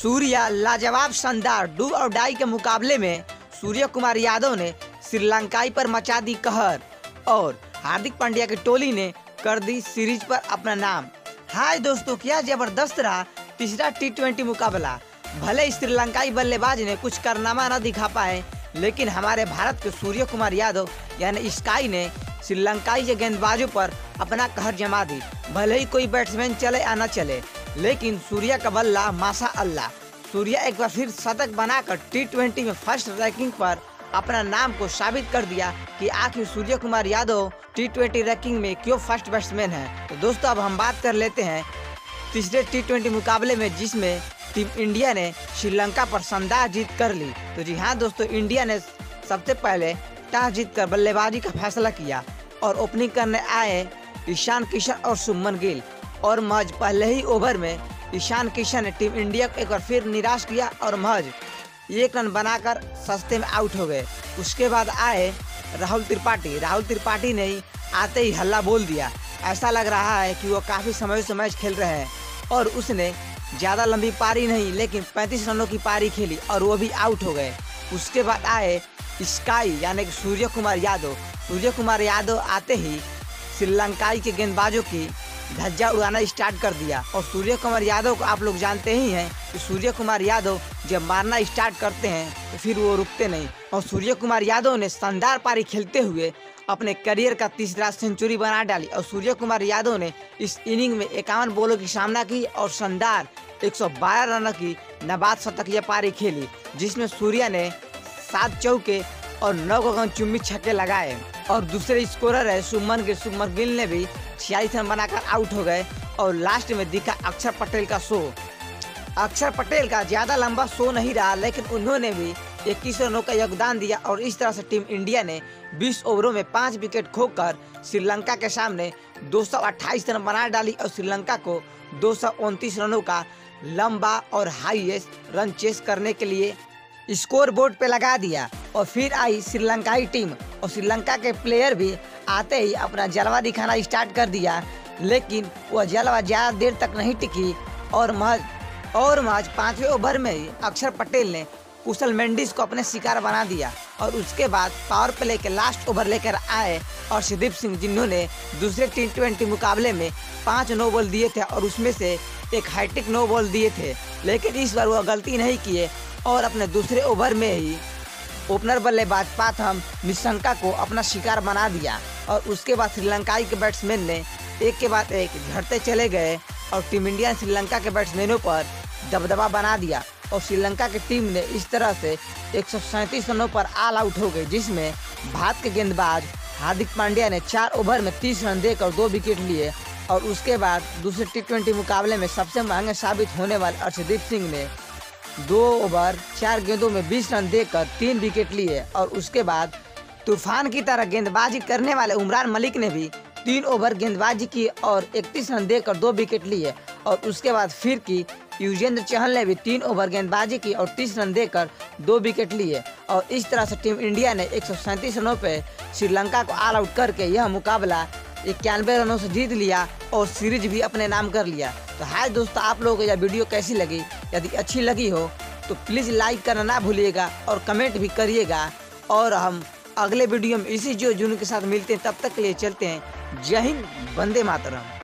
सूर्या लाजवाब शानदार डू और डाई के मुकाबले में सूर्य कुमार यादव ने श्रीलंकाई पर मचा दी कहर और हार्दिक पांड्या की टोली ने कर दी सीरीज पर अपना नाम। हाय दोस्तों, क्या जबरदस्त रहा तीसरा T20 मुकाबला। भले ही श्रीलंकाई बल्लेबाज ने कुछ कारनामा न दिखा पाए, लेकिन हमारे भारत के सूर्य कुमार यादव यानी स्काई ने श्रीलंकाई के गेंदबाजों पर अपना कहर जमा दी। भले ही कोई बैट्समैन चले या न चले, लेकिन सूर्या का बल्ला माशा अल्लाह। सूर्या एक बार फिर शतक बनाकर T20 में फर्स्ट रैंकिंग पर अपना नाम को साबित कर दिया कि आखिर सूर्य कुमार यादव T20 रैंकिंग में क्यों फर्स्ट बैट्समैन है। तो दोस्तों, अब हम बात कर लेते हैं तीसरे T20 मुकाबले में, जिसमें टीम इंडिया ने श्रीलंका पर शानदार जीत कर ली। तो जी हाँ दोस्तों, इंडिया ने सबसे पहले टॉस जीतकर बल्लेबाजी का फैसला किया और ओपनिंग करने आए ईशान किशन और शुभमन गिल। और महज पहले ही ओवर में ईशान किशन ने टीम इंडिया को एक बार फिर निराश किया और महज 1 रन बनाकर सस्ते में आउट हो गए। उसके बाद आए राहुल त्रिपाठी ने ही आते ही हल्ला बोल दिया। ऐसा लग रहा है कि वो काफ़ी समय से मैच खेल रहे हैं और उसने ज़्यादा लंबी पारी नहीं, लेकिन 35 रनों की पारी खेली और वो भी आउट हो गए। उसके बाद आए स्काई यानी कि सूर्य कुमार यादव आते ही श्रीलंकाई के गेंदबाजों की धज्जा उड़ाना स्टार्ट कर दिया। और सूर्य कुमार यादव को आप लोग जानते ही हैं कि सूर्य कुमार यादव जब मारना स्टार्ट करते हैं तो फिर वो रुकते नहीं। और सूर्य कुमार यादव ने शानदार पारी खेलते हुए अपने करियर का तीसरा सेंचुरी बना डाली। और सूर्य कुमार यादव ने इस इनिंग में 51 बॉलों की सामना की और शानदार 112 रनों की नाबाद शतकीय पारी खेली, जिसमें सूर्या ने 7 चौके और 9 गगनचुंबी छक्के लगाए। और दूसरे स्कोरर है शुभमन गिल ने भी 46 रन बनाकर आउट हो गए। और लास्ट में दिखा अक्षर पटेल का शो। अक्षर पटेल का ज़्यादा लंबा शो नहीं रहा, लेकिन उन्होंने भी 21 रनों का योगदान दिया। और इस तरह से टीम इंडिया ने 20 ओवरों में 5 विकेट खोकर श्रीलंका के सामने 228 रन बना डाली और श्रीलंका को 229 रनों का लंबा और हाईएस्ट रन चेस करने के लिए स्कोर बोर्ड पे लगा दिया। और फिर आई श्रीलंकाई टीम और श्रीलंका के प्लेयर भी आते ही अपना जलवा दिखाना स्टार्ट कर दिया, लेकिन वह जलवा ज़्यादा देर तक नहीं टिकी। और महज 5वें ओवर में ही अक्षर पटेल ने कुशल मेंडिस को अपने शिकार बना दिया। और उसके बाद पावर प्ले के लास्ट ओवर लेकर आए अर्शदीप सिंह, जिन्होंने दूसरे T20 मुकाबले में 5 नो बॉल दिए थे और उसमें से एक हाईटेक नो बॉल दिए थे। लेकिन इस बार वह गलती नहीं किए और अपने दूसरे ओवर में ही ओपनर बल्लेबाज पाथम निशंका को अपना शिकार बना दिया। और उसके बाद श्रीलंकाई के बैट्समैन ने एक के बाद एक झड़ते चले गए और टीम इंडिया ने श्रीलंका के बैट्समैनों पर दबदबा बना दिया। और श्रीलंका की टीम ने इस तरह से 137 रनों पर ऑल आउट हो गई, जिसमें भारत के गेंदबाज हार्दिक पांड्या ने 4 ओवर में 30 रन देकर 2 विकेट लिए। और उसके बाद दूसरे T20 मुकाबले में सबसे महंगे साबित होने वाले अर्शदीप सिंह ने 2 ओवर 4 गेंदों में 20 रन देकर 3 विकेट लिए। और उसके बाद तूफान की तरह गेंदबाजी करने वाले उमरान मलिक ने भी 3 ओवर गेंदबाजी की और 31 रन देकर 2 विकेट लिए। और उसके बाद फिर की युजवेंद्र चहल ने भी 3 ओवर गेंदबाजी की और 30 रन देकर 2 विकेट लिए। और इस तरह से टीम इंडिया ने 137 रनों पर श्रीलंका को ऑल आउट करके यह मुकाबला 91 रनों से जीत लिया और सीरीज भी अपने नाम कर लिया। तो हाय दोस्तों, आप लोगों को यह वीडियो कैसी लगी? यदि अच्छी लगी हो तो प्लीज़ लाइक करना ना भूलिएगा और कमेंट भी करिएगा। और हम अगले वीडियो में इसी जो जुनून के साथ मिलते हैं, तब तक के लिए चलते हैं। जय हिंद, वंदे मातरम।